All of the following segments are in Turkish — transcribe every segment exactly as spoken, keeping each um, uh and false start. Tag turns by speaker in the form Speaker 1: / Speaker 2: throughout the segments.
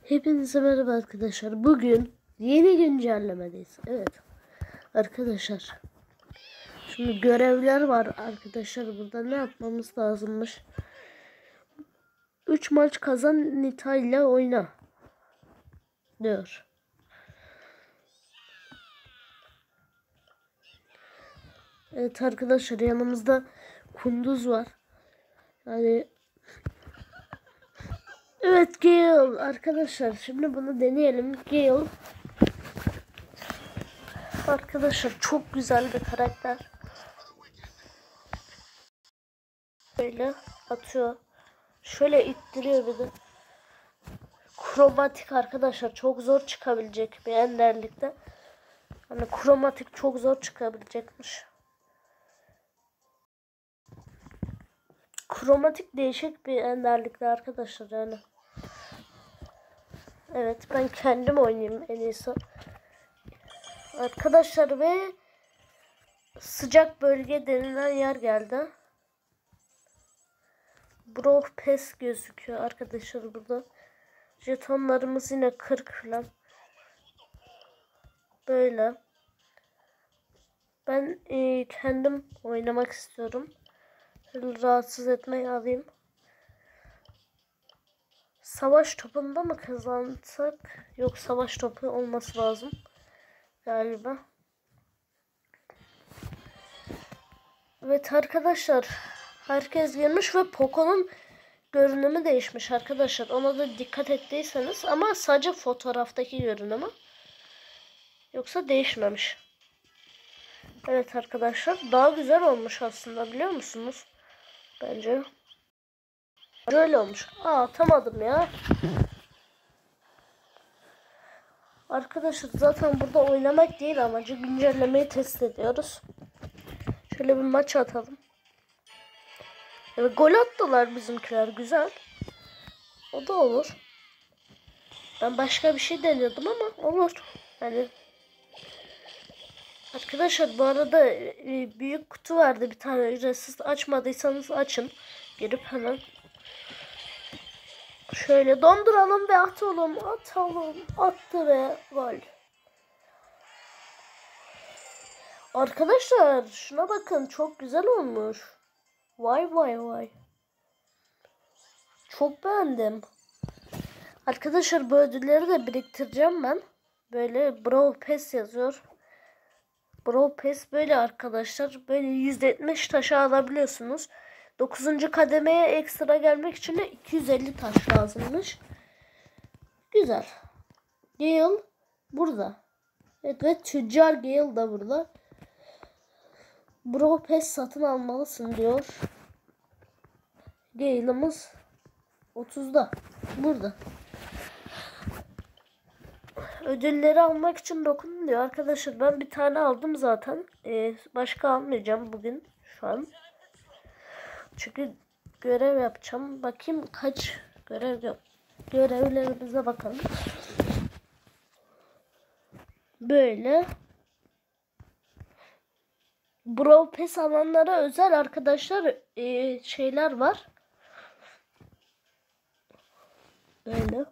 Speaker 1: Hepinize merhaba arkadaşlar. Bugün yeni güncellemedeyiz. Evet. Arkadaşlar. Şimdi görevler var arkadaşlar. Burada ne yapmamız lazımmış? üç maç kazan, Nita ile oyna diyor. Evet arkadaşlar, yanımızda Kunduz var. Yani evet, Gale arkadaşlar, şimdi bunu deneyelim. Gale arkadaşlar çok güzel bir karakter. Böyle atıyor. Şöyle ittiriyor bir de. Kromatik arkadaşlar çok zor çıkabilecek bir enderlikte. Hani kromatik çok zor çıkabilecekmiş. Kromatik değişik bir enderlikte arkadaşlar yani. Evet, ben kendim oynayayım en iyisi. Arkadaşlar ve sıcak bölge denilen yer geldi. Brawl Pass gözüküyor arkadaşlar burada. Jetonlarımız yine kırk falan. Böyle. Ben e, kendim oynamak istiyorum. Rahatsız etmeyi alayım. Savaş topunda mı kazansak? Yok, savaş topu olması lazım galiba. Evet arkadaşlar, herkes girmiş ve Poco'nun görünümü değişmiş arkadaşlar. Ona da dikkat ettiyseniz, ama sadece fotoğraftaki görünümü. Yoksa değişmemiş. Evet arkadaşlar, daha güzel olmuş aslında, biliyor musunuz? Bence. Böyle olmuş. Aa, atamadım ya. Arkadaşlar zaten burada oynamak değil amacı, güncellemeyi test ediyoruz. Şöyle bir maç atalım. Evet, gol attılar bizimkiler, güzel. O da olur. Ben başka bir şey deniyordum ama olur. Yani arkadaşlar bu arada büyük kutu vardı bir tane, ücretsiz, açmadıysanız açın. Girip hemen. Şöyle donduralım ve atalım, atalım, attı ve gol. Arkadaşlar şuna bakın, çok güzel olmuş. Vay vay vay. Çok beğendim. Arkadaşlar bu ödülleri de biriktireceğim ben. Böyle Brawl Pass yazıyor. Brawl Pass böyle arkadaşlar. Böyle yüzde yetmiş taşı alabiliyorsunuz. dokuzuncu kademeye ekstra gelmek için de iki yüz elli taş lazımmış. Güzel. Gale burada. Evet, ve tüccar Gale da burada. Brawl Pass satın almalısın diyor. Gale'ımız otuzda. Burada. Ödülleri almak için dokun diyor. Arkadaşlar ben bir tane aldım zaten. Ee, başka almayacağım bugün şu an. Çünkü görev yapacağım. Bakayım kaç görev yap. Görevlerimize bakalım. Böyle. Brawl Pass alanlara özel arkadaşlar e, şeyler var. Böyle.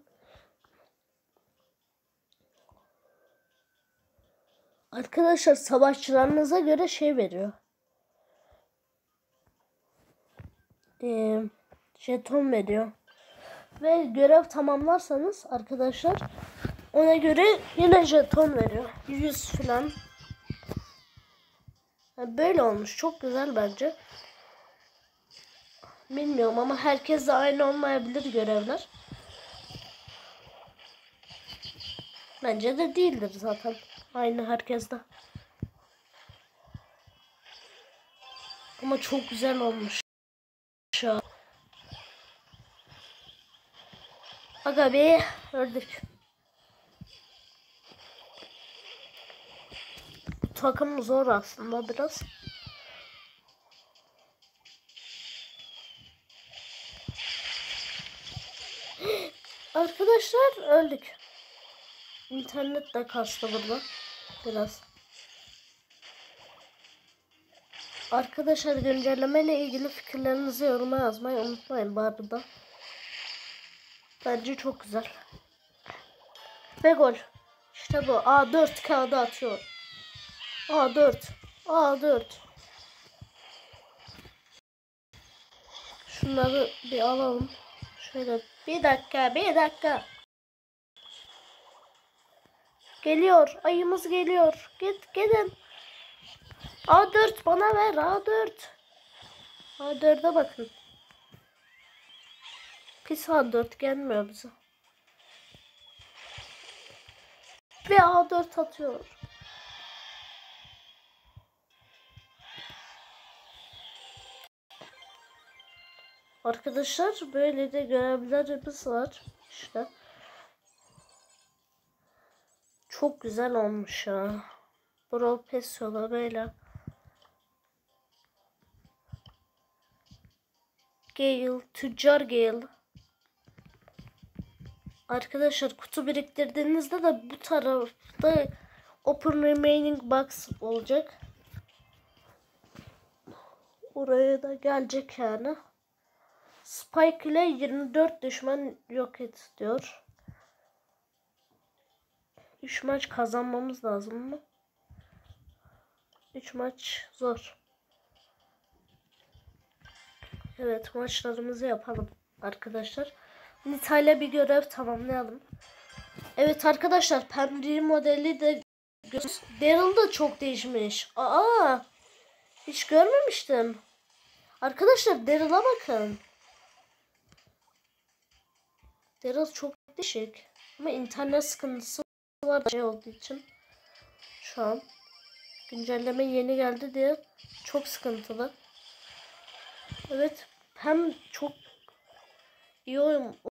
Speaker 1: Arkadaşlar savaşçılarınıza göre şey veriyor. Ee, jeton veriyor. Ve görev tamamlarsanız arkadaşlar ona göre yine jeton veriyor. yüz falan. Yani böyle olmuş. Çok güzel bence. Bilmiyorum ama herkes de aynı olmayabilir görevler. Bence de değildir zaten. Aynı herkeste. Ama çok güzel olmuş. Şu an. Aga be, öldük. Bu takım zor aslında biraz. Arkadaşlar öldük. İnternet de kastı burada. Biraz. Arkadaşlar güncelleme ile ilgili fikirlerinizi yoruma yazmayı unutmayın bu arada. Bence çok güzel. Ve gol. İşte bu. A dört kağıdı atıyor. A dört. A dört. Şunları bir alalım. Şöyle bir dakika, bir dakika. Geliyor. Ayımız geliyor. Git, gidin. A dört bana ver. A dört. A dörde bakın. Pis A dört gelmiyor bize. Ve A dört atıyor. Arkadaşlar böyle de görevlerimiz var. İşte. Çok güzel olmuş ya. Brawl Pass yola böyle. Gale, Tüccar Gale. Arkadaşlar kutu biriktirdiğinizde de bu tarafta Open Remaining Box olacak. Oraya da gelecek yani. Spike ile yirmi dört düşman yok et diyor. üç maç kazanmamız lazım mı? üç maç zor. Evet, maçlarımızı yapalım arkadaşlar. Nita'yla bir görev tamamlayalım. Evet arkadaşlar, Pembe modeli de Daryl da çok değişmiş. Aa! Hiç görmemiştim. Arkadaşlar Daryl'a bakın. Daryl çok değişik. Ama internet sıkıntısı var şey olduğu için. Şu an güncelleme yeni geldi diye çok sıkıntılı. Evet, hem çok iyi oyun